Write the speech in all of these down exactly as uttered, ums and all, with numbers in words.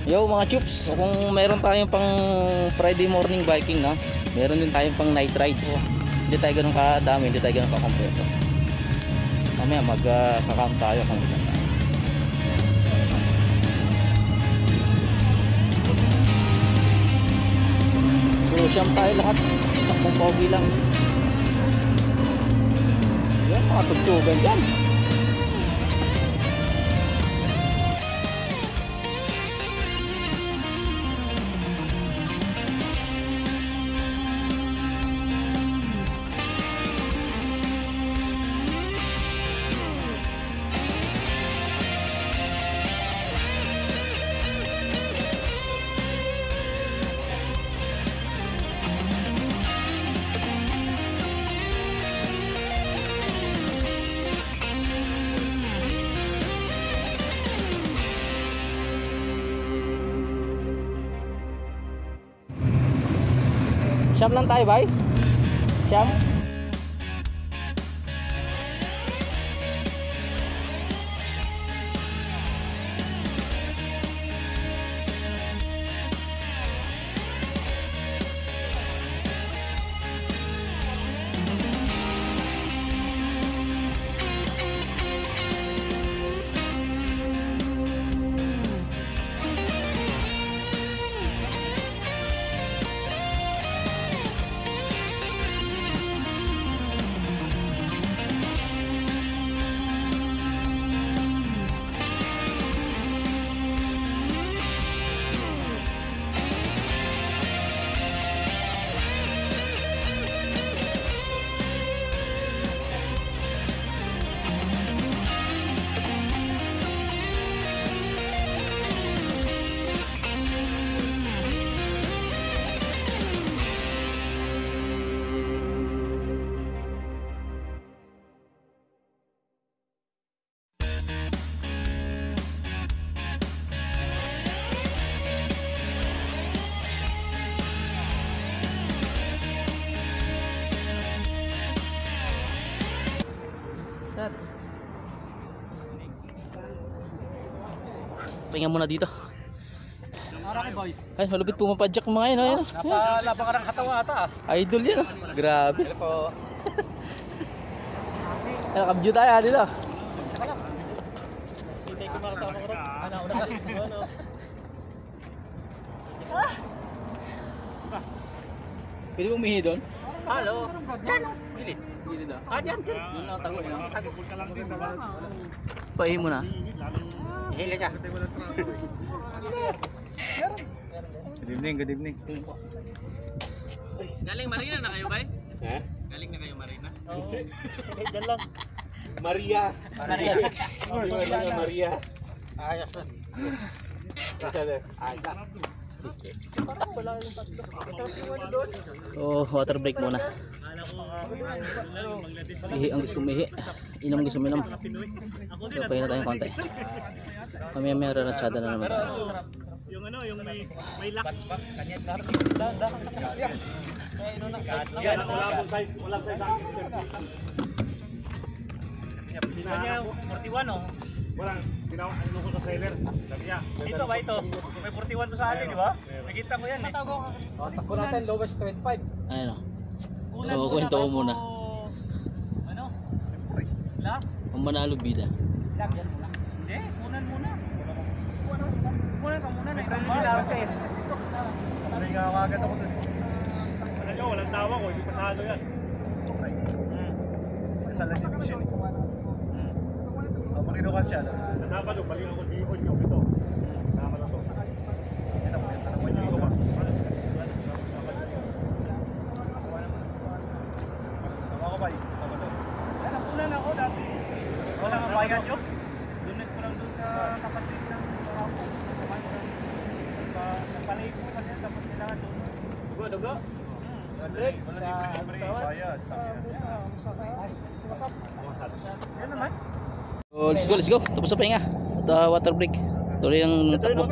Yo mga chups, kung meron tayong pang Friday morning biking na, meron din tayong pang night ride. Oh, hindi tayo ganun kadami, hindi tayo ganun kakompleto. Mamaya mag uh, kakam tayo kung ilan tayo. So siyam tayo lahat, takbong pogi lang. Yan, mga tugtugan dyan. Siyam lang tayo, bay? Siyam? Pahinga muna dito. Ay, malupit pumapadyak mga yun. Oh, napalabang ka ng katawa ata ah. Idol yan. Oh. Grabe. Hello po. Nakabdyo tayo dito. Hindi ko makasama ko rin. Ano, una ka. Ano? Pwede mong mihi doon? Halo. Yan o. Gilid. Gilid ah. Ah, yan. Yun lang tago yun. Tagpul ka lang din. Pahi mo na. Hila siya. Good evening, good evening. Galing Marina na kayo, bay? Ha? Galing na kayo Marina? Oo. Diyan lang. Maria. Maria. Maria. Maria. Ayos na. Isa din. Ayos na. Parang wala yung tatlo. Isang siwan doon. Oh, water break muna. Ihi ang gusto umihi. Inom gusto uminom. So, pahinga tayong konti. Mamaya may raratsada na naman tayo. Yung ano, yung may may lock. Kanya lahat. Yan. Yan, wala pong size, wala size akin. Kanya forty-one oh. Wala, ginawa ano ko sa seller. Sabi niya. Ito ba ito? May forty-one to sa akin, di ba? Nakita ko yan eh. Oh, takbo natin lowest twenty-five. Ayun o. So, kwento ko muna. Ano? Lock? Ang manalo bida. Lock yan muna. Hindi, munan muna. Munan ka muna na isang bar. Sabi nga kagad ako dun. Ano nyo, walang tawa ko, hindi pasado yan. Okay. Nasa lang si Michelle. Ang kinukan siya. Dapat o, balik ako dito nyo. Ito. Tama lang to. Yan ako, yan naman yung ikaw. Tama ko ba? Tama to. Yan, napunan ako dati. Wala nga bayan nyo. Donate ko lang doon sa kapatid ng Marako. Nagpalaig ko kasi tapos kailangan doon. Dugo, dugo? Andrek, sa Bayad. yan naman. So, let's go, let's go. Tapos sa pahinga. At uh, water break. Tuloy ang takbo.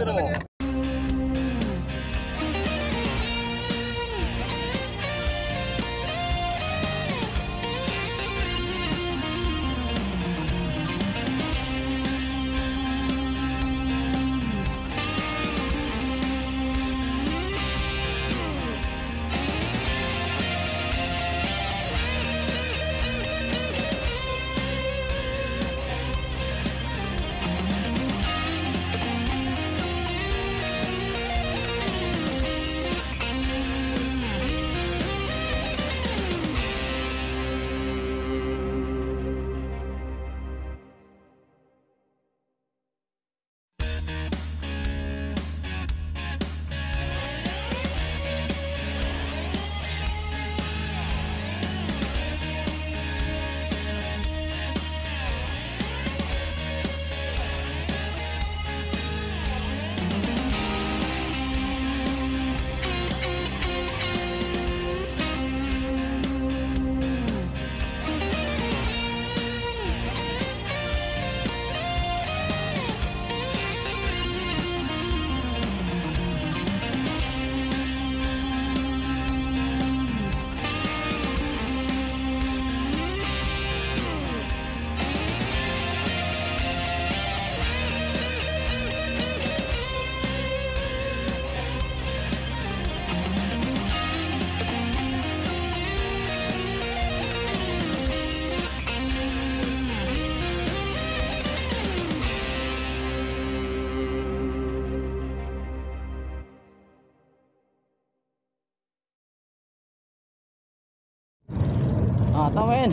Tatawain.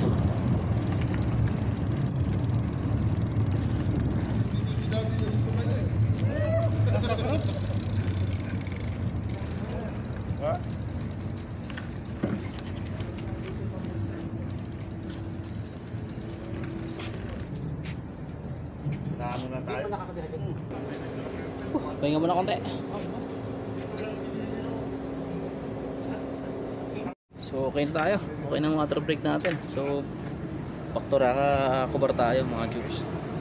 Naano na tayo. Pahinga muna konti. So okay na tayo. Okay na ang water break natin. So faktura ka cover tayo mga tubes.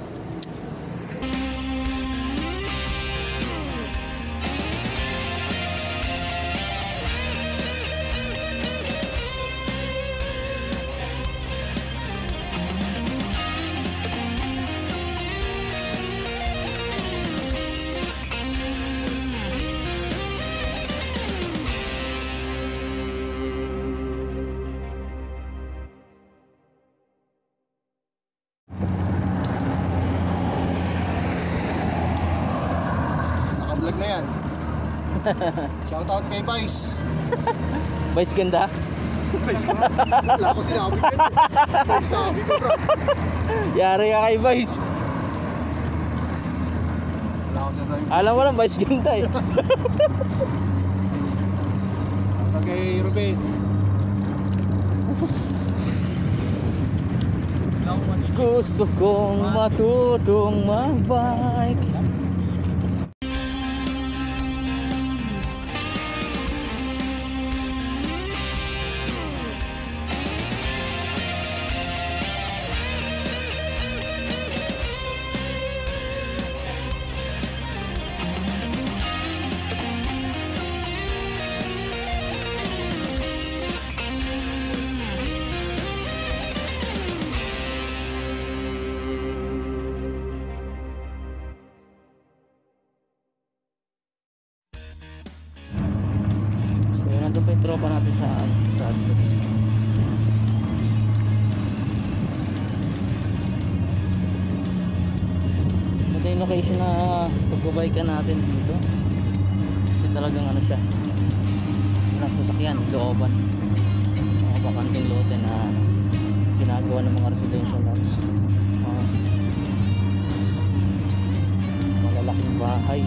Naka-vlog na yan. Shoutout kay Vice. Vice ganda. Vice ka ba? Wala ko sinabi ko. Vice sabi ko bro. Yari ka kay Vice. Wala ko sinabi. Alam mo lang Vice ganda eh. Shoutout kay Ruben. Gusto kong matutong mag-bike. So yun, nandun pa yung tropa natin sa sa ito yung location na pagbabaykan natin dito. Kasi talagang ano siya, walang sasakyan, looban, mga bakanting lote na ginagawa ng mga residential house, mga malalaking bahay.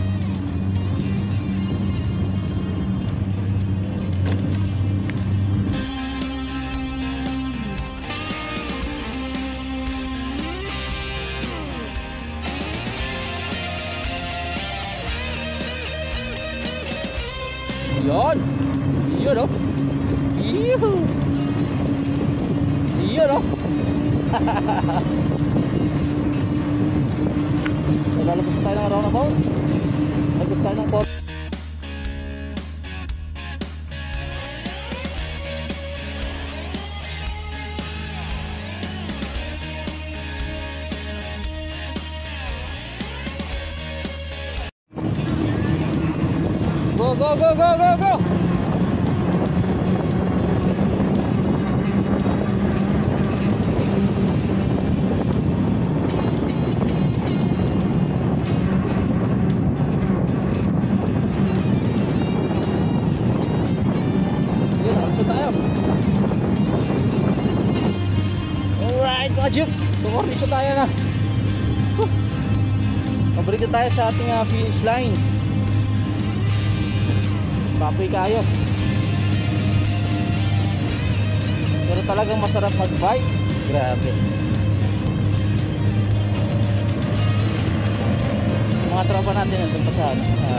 Yun! Yun oh! Yuhu! Yun oh! Lalabas tayo ng roundabout. Lalabas tayo ng port. Go, go, go, go, go, go! Yun, alsa tayo. Alright mga jukes, sumornisyo tayo na. Huh. Pabalik na tayo sa ating uh, finish line. Papoy kayo. Pero talagang masarap mag-bike. Grabe. Yung mga tropa natin nandun pa sa ano, sa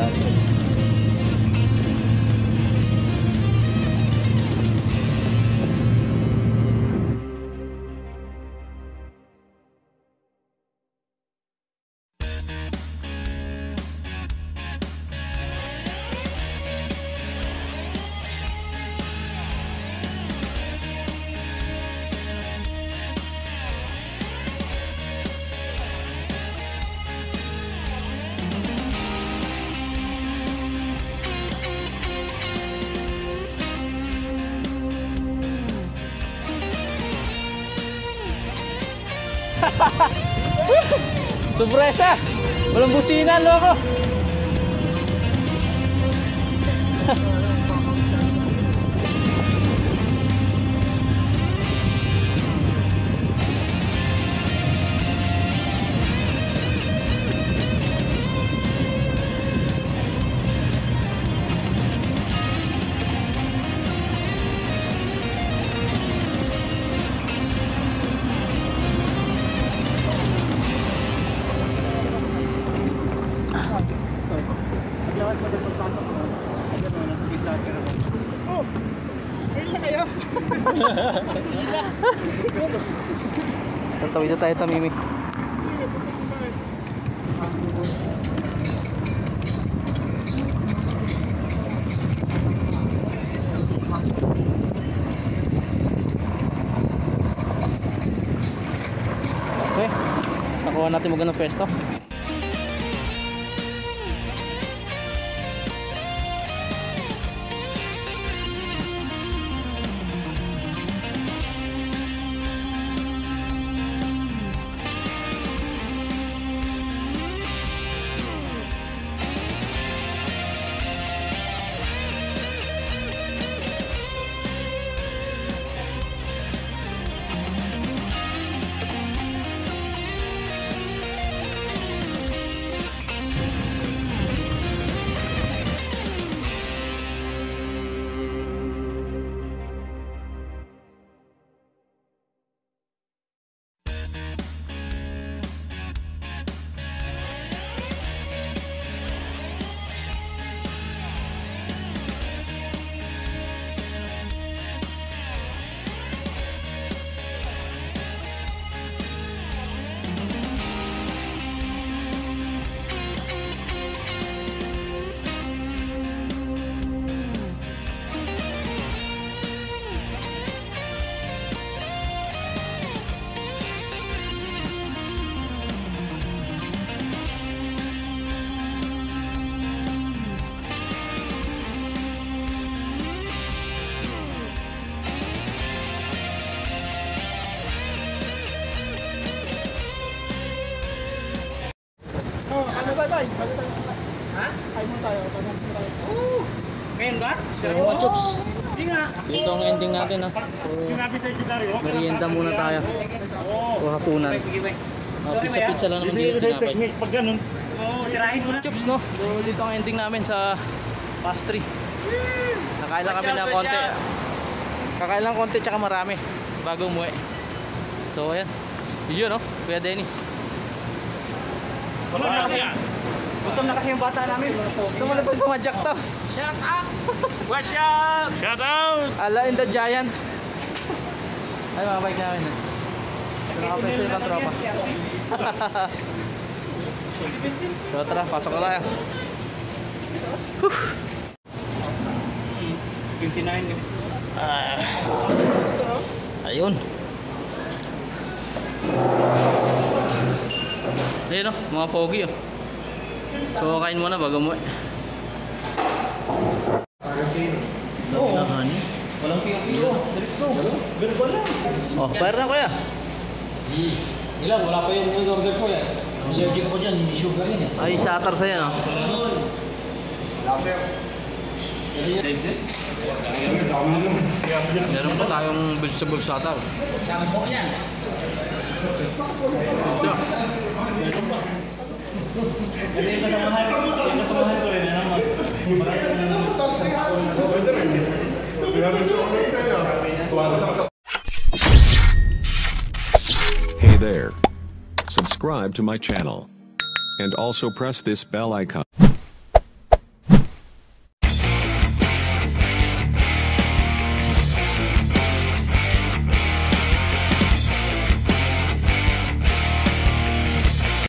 Surpresa! Walang busina, loko! pa dyan magtatak mo. Ano, nasa pizza ka na. Oh! Ayun na kayo! Tatawid na tayo, Tamimi. Okay, nakuha natin magandang pwesto. Oh, ano tayo tayo? Ano tayo? Ha? Kain mo tayo. Kain mo tayo. Oo. Ngayon ba? So mga chops, Hindi nga. dito ang ending natin ha. So Sinabi sa'yo si Dario. merienda muna tayo. Oo. O hapunan. Sige, sige. Uh, pizza-pizza lang naman dito tinapay. Pag ganun. Oo, tirahin mo na. Chops no, so dito ang ending namin sa pastry. Kakain lang kami ng konti. Kakain lang konti tsaka marami bago umuwi. So ayan, yun no, Kuya Dennis. Gutom na kasi. Gutom na kasi yung bata namin. Tumalabog pumadyak to. Shout out! What's up? Shout out! Ala in the giant. Ay mga bike namin. Ito nakapresto yung tropa. So tara, pasok na tayo. twenty-nine. Ah. Ayun. Ayun o, mga pogi o. So kain muna bago mo eh. Oo. Walang kilo-kilo. Diretso. Ganun ba lang? Oh, fire na kuya. Ilan? Wala pa yung order ko yan. Allergic ako dyan. Hindi sugar yan eh. Ay, shatter sa yan oh. Laser. Meron pa tayong vegetable shatter. Sampo yan. So, Kasi yung kasamahan, yung kasamahan ko rin, ano mo? Hey there. Subscribe to my channel. And also press this bell icon.